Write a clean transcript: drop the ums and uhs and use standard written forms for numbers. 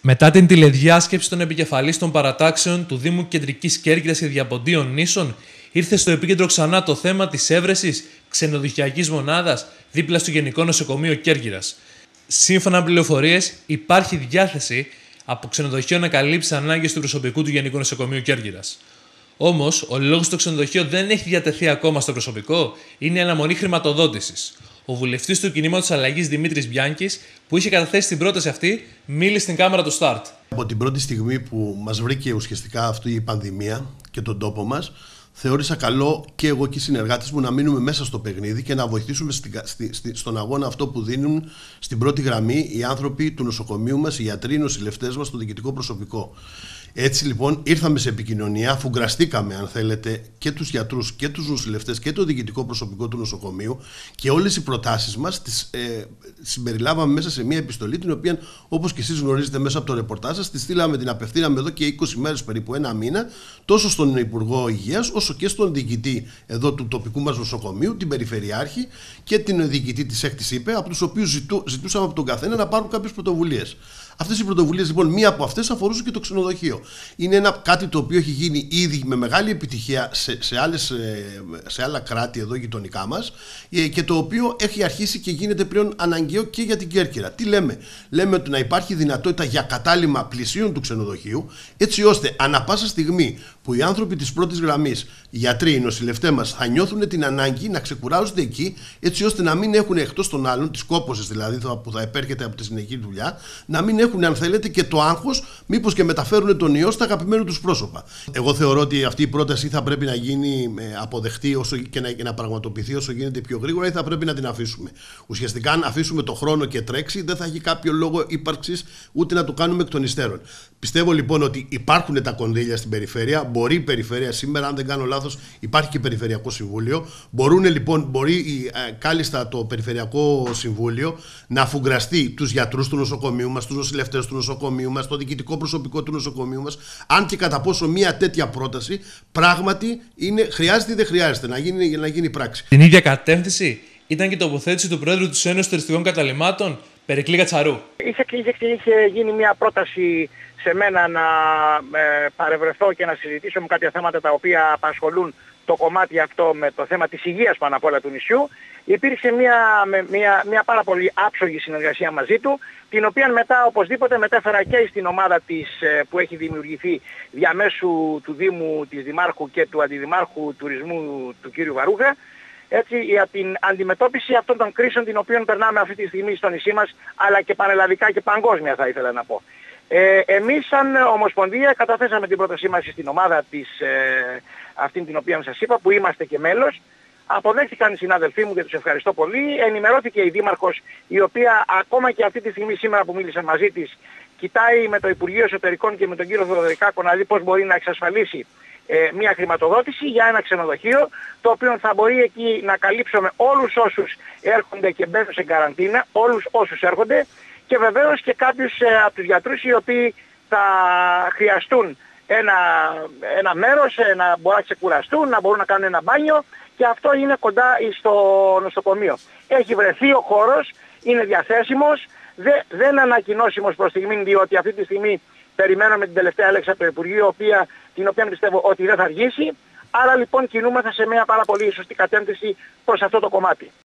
Μετά την τηλεδιάσκεψη των επικεφαλής των παρατάξεων του Δήμου Κεντρικής Κέρκυρας και Διαποντίων Νήσων, ήρθε στο επίκεντρο ξανά το θέμα της έβρεσης ξενοδοχειακής μονάδας δίπλα στο Γενικό Νοσοκομείο Κέρκυρας. Σύμφωνα με πληροφορίες, υπάρχει διάθεση από ξενοδοχείο να καλύψει ανάγκες του προσωπικού του Γενικού Νοσοκομείου Κέρκυρας. Όμως, ο λόγος στο ξενοδοχείο δεν έχει διατεθεί ακόμα στο προσωπικό είναι η αναμονή χρηματοδότησης. Ο βουλευτής του Κινήματος Αλλαγής Δημήτρης Μπιάνκης, που είχε καταθέσει την πρόταση αυτή, μίλησε στην κάμερα του Start. Από την πρώτη στιγμή που μας βρήκε ουσιαστικά αυτή η πανδημία και τον τόπο μας, θεώρησα καλό και εγώ και οι συνεργάτες μου να μείνουμε μέσα στο παιχνίδι και να βοηθήσουμε στον αγώνα αυτό που δίνουν στην πρώτη γραμμή οι άνθρωποι του νοσοκομείου μας, οι γιατροί, οι νοσηλευτές μας, το διοικητικό προσωπικό. Έτσι λοιπόν ήρθαμε σε επικοινωνία, αφουγκραστήκαμε αν θέλετε και τους γιατρούς και τους νοσηλευτές και το διοικητικό προσωπικό του νοσοκομείου και όλες οι προτάσεις μας τις συμπεριλάβαμε μέσα σε μια επιστολή, την οποία όπως και εσείς γνωρίζετε μέσα από το ρεπορτάζ σας, τη στείλαμε, την απευθύναμε εδώ και 20 μέρες, περίπου ένα μήνα, τόσο στον Υπουργό Υγείας όσο και στον διοικητή εδώ του τοπικού μας νοσοκομείου, την Περιφερειάρχη και την διοικητή της έκτης ΥΠΕ, από τους οποίους ζητούσαμε από τον καθένα να πάρουν κάποιες πρωτοβουλίες. Αυτές οι πρωτοβουλίες λοιπόν, μία από αυτές αφορούσε και το ξενοδοχείο. Είναι κάτι το οποίο έχει γίνει ήδη με μεγάλη επιτυχία σε άλλα κράτη εδώ γειτονικά μας και το οποίο έχει αρχίσει και γίνεται πλέον αναγκαίο και για την Κέρκυρα. Τι λέμε? Λέμε ότι να υπάρχει δυνατότητα για κατάλημα πλησίων του ξενοδοχείου, έτσι ώστε ανα πάσα στιγμή που οι άνθρωποι της πρώτης γραμμής, οι γιατροί, οι νοσηλευτές μας, θα νιώθουν την ανάγκη να ξεκουράζονται εκεί, έτσι ώστε να μην έχουν εκτός των άλλων, τις κόπωσες δηλαδή που θα επέρχεται από τη συνεχή δουλειά, να μην έχουν, αν θέλετε, και το άγχος, μήπως και μεταφέρουν τον ιό στα αγαπημένα τους πρόσωπα. Εγώ θεωρώ ότι αυτή η πρόταση θα πρέπει να γίνει αποδεχτή και να πραγματοποιηθεί όσο γίνεται πιο γρήγορα, ή θα πρέπει να την αφήσουμε. Ουσιαστικά, αν αφήσουμε το χρόνο και τρέξει, δεν θα έχει κάποιο λόγο ύπαρξης ούτε να το κάνουμε εκ των υστέρων. Πιστεύω λοιπόν ότι υπάρχουν τα κονδύλια στην περιφέρεια. Μπορεί η περιφέρεια σήμερα, αν δεν κάνω λάθος, υπάρχει και Περιφερειακό Συμβούλιο. Μπορεί κάλλιστα το Περιφερειακό Συμβούλιο να αφουγκραστεί τους γιατρούς του νοσοκομείου μας, τους νοσηλευτές του νοσοκομείου μας, το διοικητικό προσωπικό του νοσοκομείου μας, αν και κατά πόσο μια τέτοια πρόταση πράγματι χρειάζεται ή δεν χρειάζεται να γίνει πράξη. Την ίδια κατεύθυνση ήταν και η τοποθέτηση του Πρόεδρου της Ένωσης Τουριστικών Καταλυμάτων, Περικλή Κατσαρού. Είχε γίνει μια πρόταση σε μένα να παρευρεθώ και να συζητήσω με κάποια θέματα τα οποία απασχολούν το κομμάτι αυτό με το θέμα της υγείας πάνω απ' όλα του νησιού. Υπήρξε μια πάρα πολύ άψογη συνεργασία μαζί του, την οποία μετά οπωσδήποτε μετέφερα και στην ομάδα που έχει δημιουργηθεί διαμέσου του Δήμου, της Δημάρχου και του Αντιδημάρχου Τουρισμού του κ. Βαρούγα, έτσι, για την αντιμετώπιση αυτών των κρίσεων την οποία περνάμε αυτή τη στιγμή στο νησί μας, αλλά και πανελλαδικά και παγκόσμια θα ήθελα να πω. Εμείς σαν Ομοσπονδία καταθέσαμε την πρότασή μας στην ομάδα αυτήν την οποία σας είπα, που είμαστε και μέλος. Αποδέχτηκαν οι συνάδελφοί μου και τους ευχαριστώ πολύ. Ενημερώθηκε η Δήμαρχος, η οποία ακόμα και αυτή τη στιγμή σήμερα που μίλησα μαζί της, κοιτάει με το Υπουργείο Εσωτερικών και με τον κύριο Θοδωρικάκο να δει πώς μπορεί να εξασφαλίσει μια χρηματοδότηση για ένα ξενοδοχείο, το οποίο θα μπορεί εκεί να καλύψουμε όλους όσους έρχονται και μπαίνουν σε καραντίνα, όλους όσους έρχονται, και βεβαίως και κάποιους από τους γιατρούς οι οποίοι θα χρειαστούν ένα μέρος, να μπορούν να ξεκουραστούν, να μπορούν να κάνουν ένα μπάνιο, και αυτό είναι κοντά στο νοσοκομείο. Έχει βρεθεί ο χώρος, είναι διαθέσιμος, δεν ανακοινώσιμος προς τη στιγμή, διότι αυτή τη στιγμή περιμένουμε την τελευταία έλεξη από το Υπουργείο, την οποία πιστεύω ότι δεν θα αργήσει. Άρα λοιπόν κινούμεθα σε μια πάρα πολύ σωστή κατεύθυνση προς αυτό το κομμάτι.